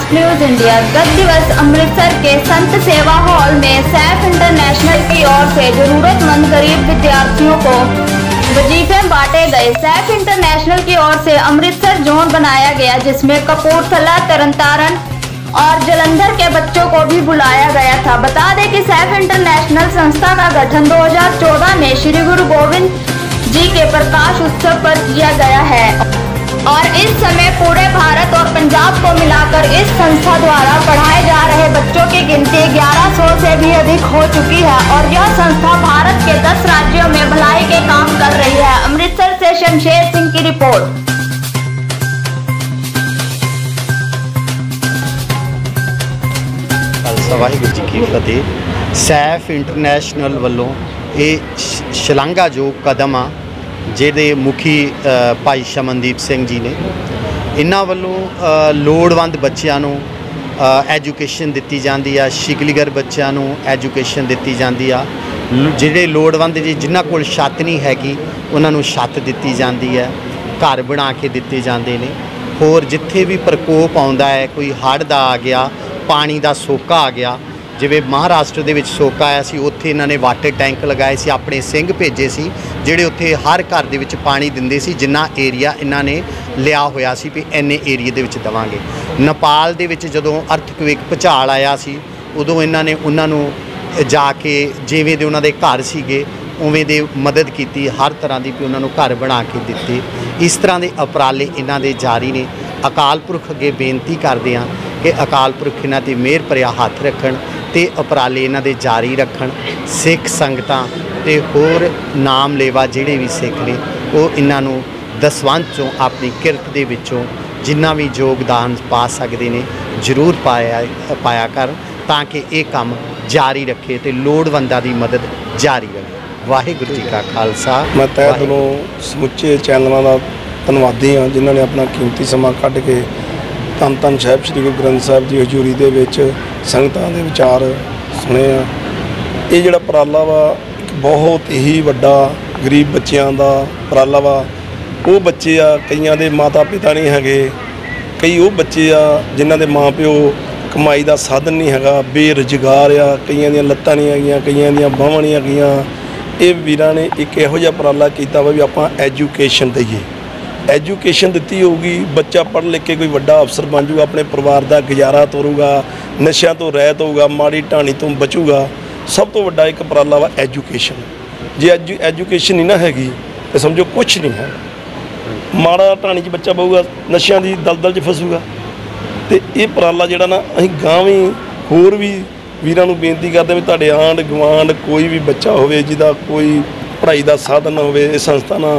Fast news India. गत दिवस अमृतसर के संत सेवा हॉल में सैफ इंटरनेशनल की ओर से जरूरतमंद गरीब विद्यार्थियों को वजीफे बांटे गए। सैफ इंटरनेशनल की ओर से अमृतसर जोन बनाया गया, जिसमें कपूरथला, तरनतारन और जलंधर के बच्चों को भी बुलाया गया था। बता दें कि सैफ इंटरनेशनल संस्था का गठन 2014 में श्री गुरु गोविंद जी के प्रकाश उत्सव पर किया गया है और इस समय पूरे भारत और पंजाब को मिलाकर इस संस्था द्वारा पढ़ाए जा रहे बच्चों की गिनती 1100 से भी अधिक हो चुकी है और यह संस्था भारत के 10 राज्यों में भलाई के काम कर रही है। अमृतसर से शमशेर सिंह की रिपोर्ट। वाहिगुरू जी की फतेह। सैफ इंटरनेशनल वालों ये शलाघायोग कदम आ जिहदे मुखी भाई शमनदीप सिंह जी ने, इन्हां वालों लोड़वंद बच्चों नूं एजुकेशन दित्ती जाती है। शिकलीगर बच्चों नूं एजुकेशन दित्ती जाती है। जिहड़े लोड़वंद जी जिन्हां कोल छत नहीं हैगी उन्हां नूं छत दित्ती जाती है, घर बना के दित्ते जाते हैं। होर जिथे भी प्रकोप आउंदा है, कोई हड़ दा आ गया, पानी का सोका आ गया, जिवें महाराष्ट्र दे विच सोका आया सी, उत्थे इन्हां ने वाटर टैंक लगाए सी, अपने सिंह भेजे सी जिहड़े उत्थे हर घर दे विच पानी दिंदे सी, जिन्ना एरिया इन्हां ने लिया होया सी भी इन्ने एरिए दे विच देवांगे। नेपाल दे विच जदों अर्थक्वेक भुचाल आया सी उदों इन्हां ने उन्हां नूं जाके जिवें दे उन्हां दे घर सीगे उवें दे मदद कीती, हर तरह की भी उन्हां नूं घर बना के दित्ते। इस तरह के उपराले इन्हां दे जारी ने। अकाल पुरख अगे बेनती करदे हां कि अकाल पुरख इन्हां ते मेहर भरिया हत्थ रखण ते उपराले इन्हां दे जारी रखण। सिख संगतां ते होर नाम लेवा जिहड़े भी सिख ने वो इन्हां नूं दसवंध चों अपनी किरत दे विचों जिन्ना भी योगदान पा सकदे ने जरूर पाया कर, ताकि ये काम जारी रखे ते लोड़वंदां दी मदद जारी रहे। वाहिगुरू जी का खालसा। मैं तहे दिलों समुचे चैनलों का धन्नवादी हाँ जिन्होंने अपना कीमती समा कढ़ के धन धन साहिब श्री गुरु ग्रंथ साहिब की हजूरी दे विच संगतां दे विचार सुने। ये जिहड़ा उपराला वा बहुत ही वड्डा गरीब बच्चों का उपराला वा। वो बच्चे आ कईयां दे माता पिता नहीं हैगे, कई वो बच्चे आ जिन्हां दे माँ प्यो कमाई का साधन नहीं हैगा, बेरोजगार आ, कईयां दियां लत्तां नहीं हैगियां, कईयां दियां बाहां नहीं हैगियां। ये वीरां ने एक इहो जिहा उपराला कीता वा भी आपां एजुकेशन दईए। एजुकेशन दित्ती होगी, बच्चा पढ़ लिख के कोई वड्डा अफसर बन जूगा, अपने परिवार का गुजारा तोरूगा, नशा तो रहत होगा, माड़ी ढाणी तो बचूगा। सब तो वड्डा एक उपराला वा एजुकेशन। जे एजुकेशन नहीं ना हैगी तो समझो कुछ नहीं है। माड़ा ढाणी च बच्चा पऊगा, नशियां दी दलदल च फसूगा। तो ये उपराला जिहड़ा ना असीं गांव भी होर भी वीरां नूं बेनती करदे भी तुहाडे आंढ गुआंढ कोई भी बच्चा होवे जिहदा कोई पढ़ाई का साधन होवे, इस संस्था नाल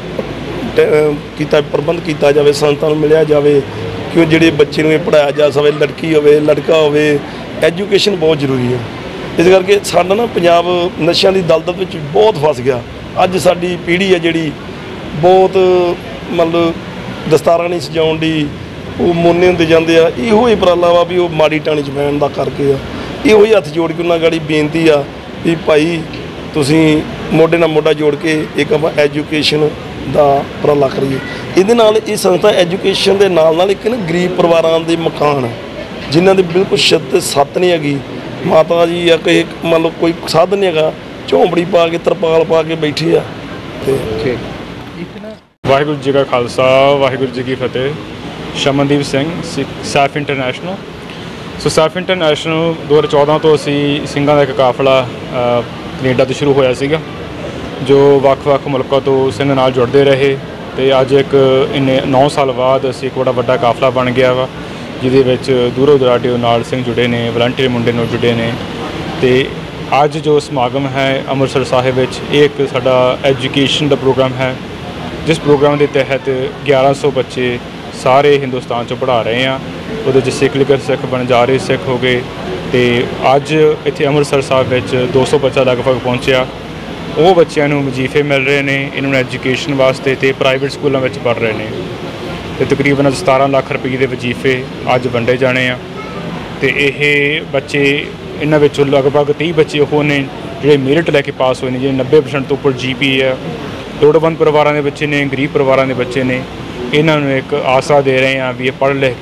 प्रबंध किया जाए, संस्था नूं मिलिया जाए कि जिहड़े बच्चे नूं पढ़ाया जा सके, लड़की होवे लड़का होवे। एजुकेशन बहुत जरूरी है। इस करके साडा ना पंजाब नशियां दी दलदल विच बहुत फस गया। अज साडी पीढ़ी है जिहड़ी बहुत मतलब दस्तारा नहीं सजाउण दी, वो मोने हुंदे जांदे आ। इहो ही उपराला वा भी वो माड़ी टाणी च बैण दा करके आ। इहो ही हत्थ जोड़ के उन्हां गाड़ी बेनती आ भी भाई तुसीं मोढे नाल मोढा जोड़ के एक आपां एजुकेशन ਦਾ ਉਪਰਾਲਾ ਕਰੀਏ। ਇਹਦੇ ਨਾਲ ਇਹ ਸੰਸਥਾ ਐਜੂਕੇਸ਼ਨ ਦੇ ਨਾਲ ਇੱਕ ਨਾ ਗਰੀਬ ਪਰਿਵਾਰਾਂ ਦੇ ਮਕਾਨ ਜਿਨ੍ਹਾਂ ਦੇ ਬਿਲਕੁਲ ਛੱਤ ਨਹੀਂ ਹੈਗੀ, ਮਾਤਾ ਜੀ ਜਾਂ ਕੋਈ ਮੰਨ ਲਓ ਕੋਈ ਸਾਧਨ ਨਹੀਂ ਹੈਗਾ, ਝੌਂਪੜੀ ਪਾ ਕੇ ਤਰਪਾਲ ਪਾ ਕੇ ਬੈਠੇ ਆ। ਤੇ ਵਾਹਿਗੁਰੂ ਜੀ ਕਾ ਖਾਲਸਾ ਵਾਹਿਗੁਰੂ ਜੀ ਕੀ ਫਤਿਹ। Shamandeep Singh Saif international. So Saif international 2014 ਤੋਂ ਅਸੀਂ ਸਿੰਘਾਂ ਦਾ ਇੱਕ ਕਾਫਲਾ ਕੈਨੇਡਾ ਤੋਂ ਸ਼ੁਰੂ ਹੋਇਆ ਸੀਗਾ, जो ਵੱਖ-ਵੱਖ ਮੁਲਕਾਂ ਤੋਂ ਸਿੰਘ ਨਾਲ ਜੁੜਦੇ ਰਹੇ। ਤੇ ਅੱਜ ਇੱਕ ਇੰਨੇ 9 ਸਾਲ ਬਾਅਦ ਅਸੀਂ ਇੱਕ ਬੜਾ ਵੱਡਾ ਕਾਫਲਾ ਬਣ ਗਿਆ ਵਾ, ਜਿਹਦੇ ਵਿੱਚ ਦੂਰੋਂ ਦੁਰਾਡੇ ਨਾਲ ਸਿੰਘ ਜੁੜੇ ਨੇ, ਵਲੰਟੀਅਰ ਮੁੰਡੇ ਨੂੰ ਜੁੜੇ ਨੇ। ਤੇ ਅੱਜ ਜੋ ਸਮਾਗਮ ਹੈ ਅੰਮ੍ਰਿਤਸਰ ਸਾਹਿਬ ਵਿੱਚ, ਇਹ ਇੱਕ ਸਾਡਾ ਐਜੂਕੇਸ਼ਨ ਦਾ ਪ੍ਰੋਗਰਾਮ ਹੈ, ਜਿਸ ਪ੍ਰੋਗਰਾਮ ਦੇ ਤਹਿਤ 1100 ਬੱਚੇ ਸਾਰੇ ਹਿੰਦੁਸਤਾਨ 'ਚੋਂ ਪੜ੍ਹਾ ਰਹੇ ਹਾਂ। ਉਹਦੇ 'ਚ ਸਿੱਖ ਸਿੱਖ ਬਣਜਾਰੇ ਸਿੱਖ ਹੋ ਗਏ। ਤੇ ਅੱਜ ਇੱਥੇ ਅੰਮ੍ਰਿਤਸਰ ਸਾਹਿਬ ਵਿੱਚ 200 ਬੱਚਾ ਲਗਭਗ ਪਹੁੰਚਿਆ। ਉਹ ਬੱਚਿਆਂ ਨੂੰ ਵਜ਼ੀਫੇ ਮਿਲ ਰਹੇ ਨੇ ਇਹਨਾਂ ਨੂੰ ਐਜੂਕੇਸ਼ਨ ਵਾਸਤੇ, ਤੇ ਪ੍ਰਾਈਵੇਟ ਸਕੂਲਾਂ ਵਿੱਚ ਪੜ੍ਹ ਰਹੇ ਨੇ। ਤੇ ਤਕਰੀਬਨ 17 ਲੱਖ ਰੁਪਏ ਦੇ ਵਜ਼ੀਫੇ ਅੱਜ ਵੰਡੇ ਜਾਣੇ ਆ। ਤੇ ਇਹ ਬੱਚੇ ਇਹਨਾਂ ਵਿੱਚੋਂ ਲਗਭਗ 30 ਬੱਚੇ ਉਹ ਨੇ ਜਿਹੜੇ ਮੈਰਿਟ ਲੈ ਕੇ ਪਾਸ ਹੋਏ ਨੇ, ਜਿਹੜੇ 90% ਤੋਂ ਉੱਪਰ GPA ਆ। ਲੋੜਵੰਦ ਪਰਿਵਾਰਾਂ ਦੇ ਬੱਚੇ ਨੇ, ਗਰੀਬ ਪਰਿਵਾਰਾਂ ਦੇ ਬੱਚੇ ਨੇ। ਇਹਨਾਂ ਨੂੰ ਇੱਕ ਆਸਰਾ ਦੇ ਰਹੇ ਹਾਂ ਵੀ ਇਹ ਪੜ੍ਹ ਲਿਖ ਕੇ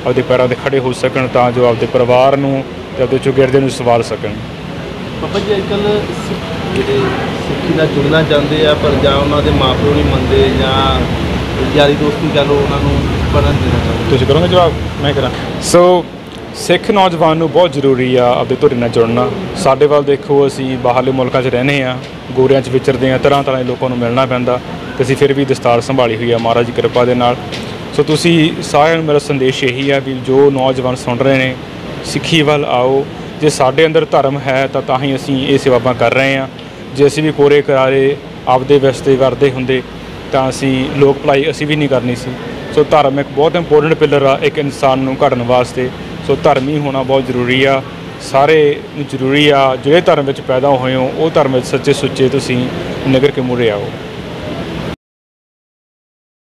ਆਪਦੇ ਪੈਰਾਂ 'ਤੇ ਖੜੇ ਹੋ ਸਕਣ, ਤਾਂ ਜੋ ਆਪਦੇ ਪਰਿਵਾਰ ਨੂੰ ਅਤੇ ਆਪਦੇ ਚੁਗਿਰਦੇ ਨੂੰ ਸੰਭਾਲ ਸਕਣ। ਬਾਬਾ ਜੀ, ਅੱਜ ਕੱਲ੍ਹ ਜਿਹੜੇ ਸਿੱਖੀ ਨਾਲ ਜੁੜਨਾ ਚਾਹੁੰਦੇ ਆ ਪਰ ਜਾਂ ਉਹਨਾਂ ਦੇ ਮਾਂ ਪਿਓ ਨਹੀਂ ਮੰਨਦੇ ਜਾਂ ਯਾਰੀ ਦੋਸਤੀ ਕਹਿ ਲਓ, ਉਹਨਾਂ ਨੂੰ ਬਣਨ ਦੇਣਾ ਚਾਹੁੰਦੇ। ਤੁਸੀਂ ਕਰੋਗੇ ਜਵਾਬ? ਮੈਂ ਕਰਾਂ। ਸੋ ਸਿੱਖ ਨੌਜਵਾਨ ਨੂੰ ਬਹੁਤ ਜ਼ਰੂਰੀ ਆ ਆਪਦੇ ਧੁਰੇ ਨਾਲ ਜੁੜਨਾ। ਸਾਡੇ ਵੱਲ ਦੇਖੋ, ਅਸੀਂ ਬਾਹਰਲੇ ਮੁਲਕਾਂ 'ਚ ਰਹਿੰਦੇ ਹਾਂ, ਗੋਰਿਆਂ 'ਚ ਵਿਚਰਦੇ ਹਾਂ, ਤਰ੍ਹਾਂ ਤਰ੍ਹਾਂ ਦੇ ਲੋਕਾਂ ਨੂੰ ਮਿਲਣਾ ਪੈਂਦਾ, ਅਤੇ ਅਸੀਂ ਫਿਰ ਵੀ ਦਸਤਾਰ ਸੰਭਾਲੀ ਹੋਈ ਆ ਮਹਾਰਾਜ ਦੀ ਕਿਰਪਾ ਦੇ ਨਾਲ। ਸੋ ਤੁਸੀਂ ਸਾਰਿਆਂ ਨੂੰ ਮੇਰਾ ਸੰਦੇਸ਼ ਇਹੀ ਆ ਵੀ ਜੋ ਨੌਜਵਾਨ ਸੁਣ ਰਹੇ ਨੇ, ਸਿੱਖੀ ਵੱਲ ਆਓ। ਜੇ ਸਾਡੇ ਅੰਦਰ ਧਰਮ ਹੈ ਤਾਂ ਹੀ ਅਸੀਂ ਇਹ ਸੇਵਾਵਾਂ ਕਰ ਰਹੇ ਹਾਂ। ਜੇ ਅਸੀਂ ਵੀ ਕੋਰੇ ਕਰਾਰੇ ਆਪਦੇ ਵਾਸਤੇ ਕਰਦੇ ਹੁੰਦੇ ਤਾਂ ਅਸੀਂ ਲੋਕ ਭਲਾਈ ਅਸੀਂ ਵੀ ਨਹੀਂ ਕਰਨੀ ਸੀ। ਸੋ ਧਰਮ ਇੱਕ ਬਹੁਤ ਇੰਪੋਰਟੈਂਟ ਪਿਲਰ ਆ ਇੱਕ ਇਨਸਾਨ ਨੂੰ ਘੜਨ ਵਾਸਤੇ। ਸੋ ਧਰਮ ਹੀ ਹੋਣਾ ਬਹੁਤ ਜ਼ਰੂਰੀ ਆ, ਸਾਰੇ ਨੂੰ ਜ਼ਰੂਰੀ ਆ। ਜਿਹੜੇ ਧਰਮ ਵਿੱਚ ਪੈਦਾ ਹੋਏ ਹੋ ਉਹ ਧਰਮ ਵਿੱਚ ਸੱਚੇ ਸੁੱਚੇ ਤੁਸੀਂ ਨਿਗਰ ਕੇ ਮੂਹਰੇ ਆਓ।